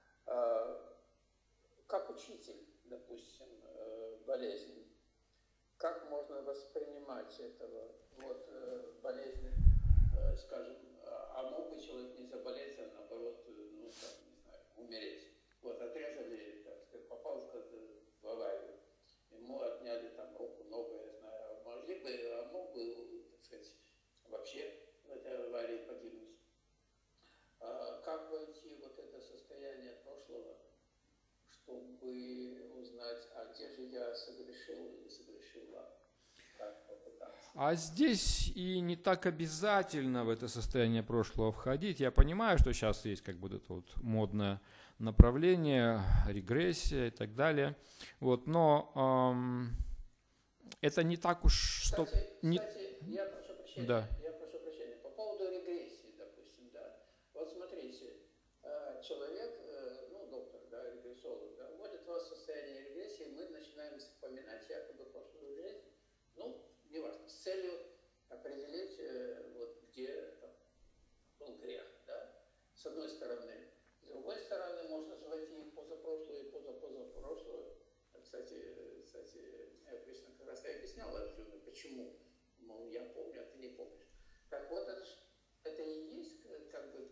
как учитель, допустим, болезнь, как можно воспринимать этого, болезнь, скажем, а мог бы человек не заболеть, а наоборот, не знаю, умереть. Вот, отрезали, так сказать, попал в аварию, ему отняли там руку, ногу, я знаю, мог бы, так сказать, вообще в этой аварии погибнуть. Как войти в вот это состояние прошлого, чтобы узнать, а где же я согрешил или согрешила? А здесь и не так обязательно в это состояние прошлого входить. Я понимаю, что сейчас есть как бы это вот модное направление, регрессия и так далее. Вот, но это не так уж, что... Кстати, я прошу прощения. Да. Я прошу прощения. По поводу регрессии, допустим, да. Вот смотрите, человек, доктор, да, регрессолог, да, вводит вас в состояние регрессии, мы начинаем вспоминать якобы прошлую жизнь, неважно, с целью определить, где там был грех, да, с одной стороны. С другой стороны, можно же войти и позапрошлую, и позапрошлую. Кстати, Кришна как раз и объяснял Арджуне, почему. Мол, я помню, а ты не помнишь. Так вот, это и есть как бы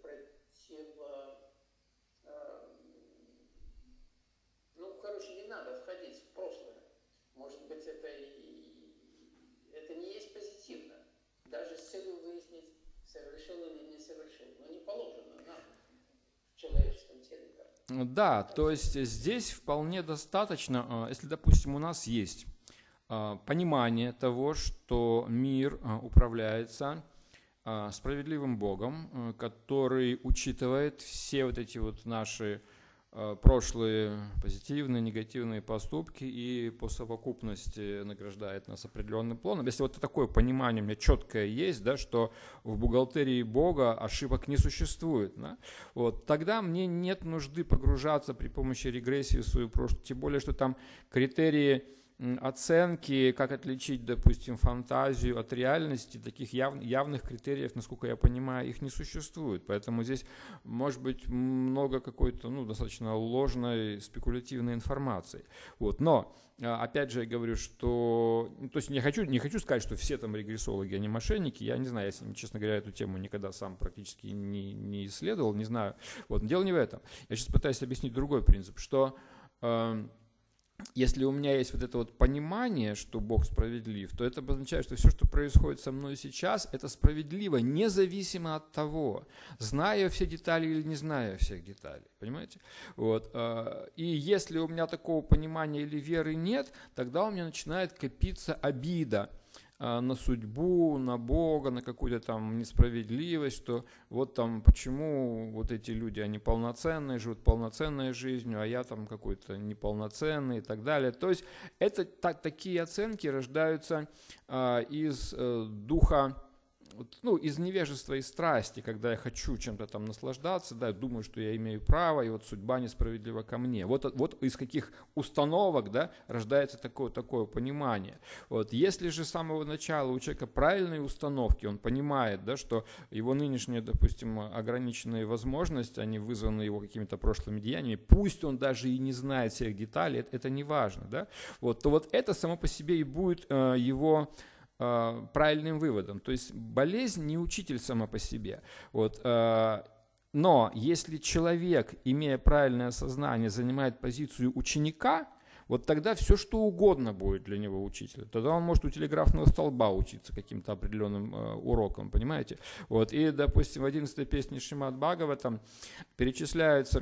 не надо входить в прошлое. Может быть, это не есть позитивно. Даже с целью выяснить, совершил или не совершил. Но не положено нам в человеческом теле. Да, то есть здесь вполне достаточно, если, допустим, у нас есть понимание того, что мир управляется справедливым Богом, который учитывает все вот эти вот наши прошлые позитивные, негативные поступки и по совокупности награждает нас определенным планом. Если вот такое понимание у меня четкое есть, да, что в бухгалтерии Бога ошибок не существует, да, вот, тогда мне нет нужды погружаться при помощи регрессии в свою прошлое, тем более, что там критерии оценки, как отличить, допустим, фантазию от реальности, таких явных критериев, насколько я понимаю, их не существует. Поэтому здесь может быть много какой-то достаточно ложной, спекулятивной информации. Вот. Но, опять же, я говорю, что... То есть не хочу сказать, что все там регрессологи, они мошенники. Я не знаю, я, честно говоря, эту тему никогда сам практически не исследовал, не знаю. Вот. Дело не в этом. Я сейчас пытаюсь объяснить другой принцип, что... если у меня есть вот это вот понимание, что Бог справедлив, то это означает, что все, что происходит со мной сейчас, это справедливо, независимо от того, знаю я все детали или не знаю я всех деталей. Понимаете? Вот. И если у меня такого понимания или веры нет, тогда у меня начинает копиться обида на судьбу, на Бога, на какую-то там несправедливость, что вот там почему вот эти люди, они полноценные, живут полноценной жизнью, а я там какой-то неполноценный и так далее. То есть это такие оценки рождаются из духа, ну, из невежества и страсти, когда я хочу чем-то там наслаждаться, да, думаю, что я имею право, и вот судьба несправедлива ко мне. Вот из каких установок, да, рождается такое понимание. Вот. Если же с самого начала у человека правильные установки, он понимает, да, что его нынешние, допустим, ограниченные возможности, они вызваны его какими-то прошлыми деяниями, пусть он даже и не знает всех деталей, это не важно, да, вот, то вот это само по себе и будет его правильным выводом. То есть болезнь не учитель сама по себе. Вот. Но если человек, имея правильное сознание, занимает позицию ученика, вот тогда все, что угодно будет для него учителя. Тогда он может у телеграфного столба учиться каким-то определенным урокам, понимаете? Вот. И, допустим, в 11-й песне Шримад Бхагаватам перечисляются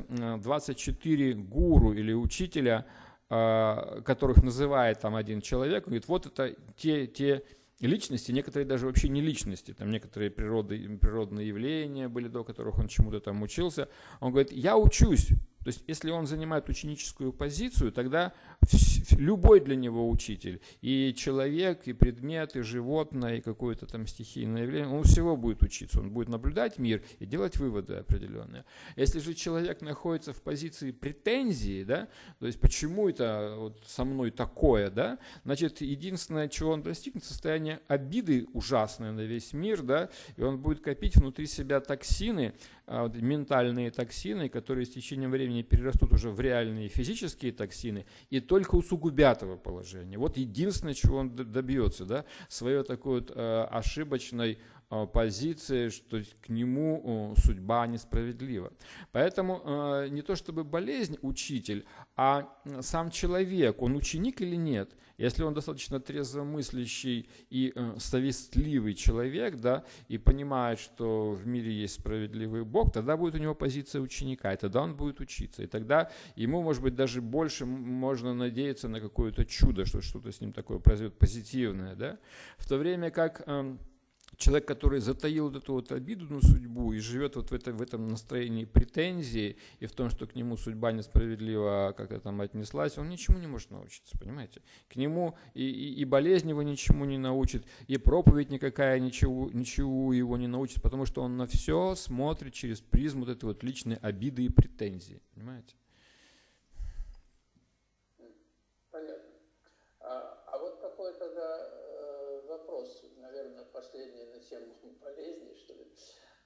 24 гуру или учителя, которых называет там один человек. Он говорит, вот это те личности, некоторые даже вообще не личности, там некоторые природные явления были, до которых он чему-то там учился. Он говорит, я учусь. То есть, если он занимает ученическую позицию, тогда любой для него учитель, и человек, и предмет, и животное, и какое-то там стихийное явление, он всего будет учиться, он будет наблюдать мир и делать выводы определенные. Если же человек находится в позиции претензии, да, то есть, почему это вот со мной такое, да, значит, единственное, чего он достигнет, состояние обиды ужасное на весь мир, да, и он будет копить внутри себя токсины, ментальные токсины, которые с течением времени перерастут уже в реальные физические токсины и только усугубят его положение. Вот единственное, чего он добьется, да, своей такой вот ошибочной позиции, что к нему судьба несправедлива. Поэтому не то чтобы болезнь учитель, а сам человек, он ученик или нет. Если он достаточно трезвомыслящий и совестливый человек, да, и понимает, что в мире есть справедливый Бог, тогда будет у него позиция ученика, и тогда он будет учиться. И тогда ему, может быть, даже больше можно надеяться на какое-то чудо, что что-то с ним такое произойдет позитивное. Да? В то время как человек, который затаил вот эту вот обиду на судьбу и живет вот в этом настроении претензии и в том, что к нему судьба несправедливо как-то там отнеслась, он ничему не может научиться, понимаете? К нему и болезнь его ничему не научит, и проповедь никакая ничего его не научит, потому что он на все смотрит через призму вот этой вот личной обиды и претензии, понимаете? Понятно. А вот какой тогда вопрос, наверное, последний на тему болезни, что ли.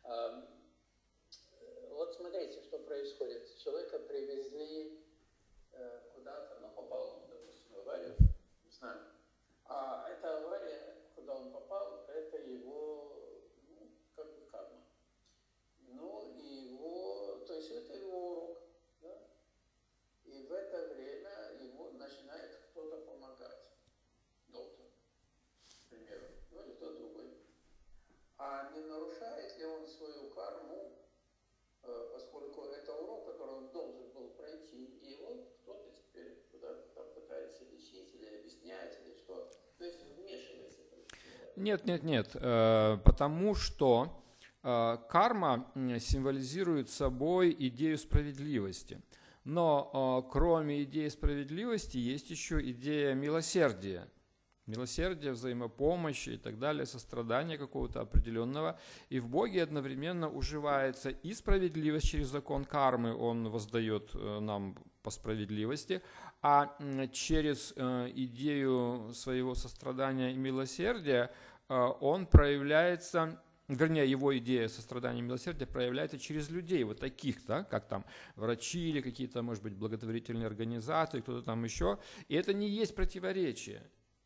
Вот смотрите, что происходит. Человека привезли куда-то, но попал, допустим, в аварию, не знаю. А эта авария, куда он попал, это его, ну, как бы карма. Ну, и его, то есть это его урок, да? И в это время ему начинает кто-то помогать. Доктор, к примеру, ну или кто другой. А не нарушает ли он свою карму, поскольку это урок, который он должен был пройти, и вот кто-то теперь куда-то там пытается лечить или объяснять, или что, то есть вмешивается. Нет, потому что карма символизирует собой идею справедливости. Но кроме идеи справедливости есть еще идея милосердия. Милосердие, взаимопомощи и так далее, сострадания какого-то определенного. И в Боге одновременно уживается и справедливость через закон кармы, он воздает нам по справедливости, а через идею своего сострадания и милосердия он проявляется, вернее, его идея сострадания и милосердия проявляется через людей, вот таких, да, как там врачи или какие-то, может быть, благотворительные организации, кто-то там еще. И это не есть противоречие.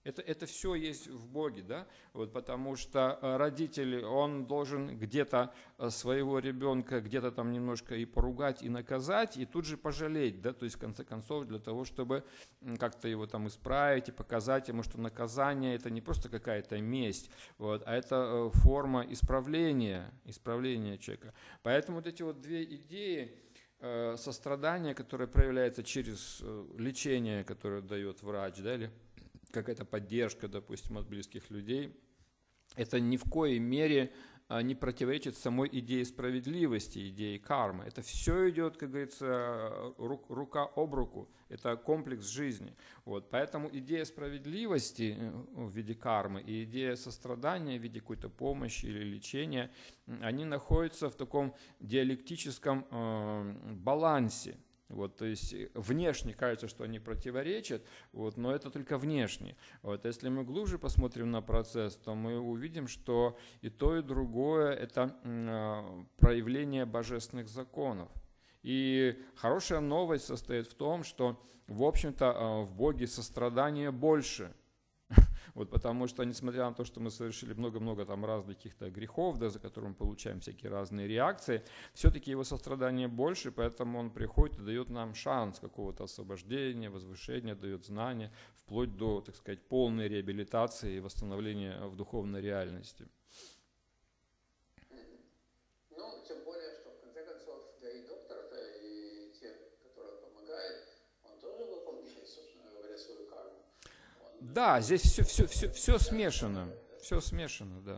Это все есть в Боге, да? Вот потому что родитель, он должен где-то своего ребенка где-то там немножко и поругать, и наказать, и тут же пожалеть, да? То есть в конце концов для того, чтобы как-то его там исправить и показать ему, что наказание это не просто какая-то месть, вот, а это форма исправления человека. Поэтому вот эти вот две идеи, сострадание, которое проявляется через лечение, которое дает врач, да, или какая-то поддержка, допустим, от близких людей, это ни в коей мере не противоречит самой идее справедливости, идее кармы. Это все идет, как говорится, рука об руку. Это комплекс жизни. Вот. Поэтому идея справедливости в виде кармы и идея сострадания в виде какой-то помощи или лечения, они находятся в таком диалектическом балансе. Вот, то есть внешне кажется, что они противоречат, вот, но это только внешне. Вот, если мы глубже посмотрим на процесс, то мы увидим, что и то, и другое – это проявление божественных законов. И хорошая новость состоит в том, что, в общем-то, в Боге сострадания больше. Вот, потому что, несмотря на то, что мы совершили много-много там разных каких-то грехов, да, за которые мы получаем всякие разные реакции, все-таки его сострадание больше, поэтому он приходит и дает нам шанс какого-то освобождения, возвышения, дает знания, вплоть до, так сказать, полной реабилитации и восстановления в духовной реальности. Ну, тем более, что в конце концов, да и доктор-то, и те, которые помогают, он тоже выполняет, собственно говоря, свою карму. Да, здесь все смешано. Все смешано, да.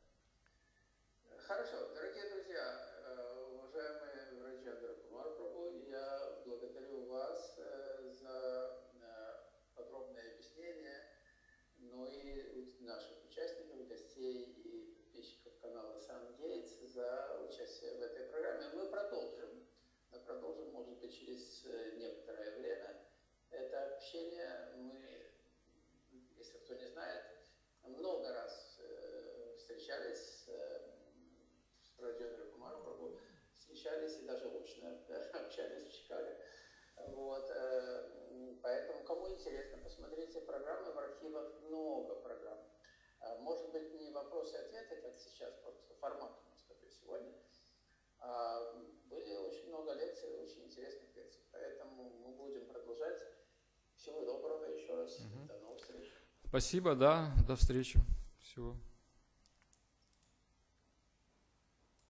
Хорошо, дорогие друзья, уважаемый Раджендра Кумар Прабху, я благодарю вас за подробное объяснение, ну и наших участников, гостей и подписчиков канала Sun Gates за участие в этой программе. Мы продолжим, может быть, через некоторое время это общение. Мы, если кто не знает, много раз встречались с Раджендра Кумаром Прабху, встречались и даже очно общались в Чикаго. Вот, поэтому, кому интересно, посмотрите программы, в архивах много программ. Может быть, не вопросы и ответы, как сейчас, просто формат у нас такой сегодня. Были очень много лекций, очень интересных лекций, поэтому мы будем продолжать. Всего доброго еще раз. До новых встреч. Спасибо, да, до встречи. Всего.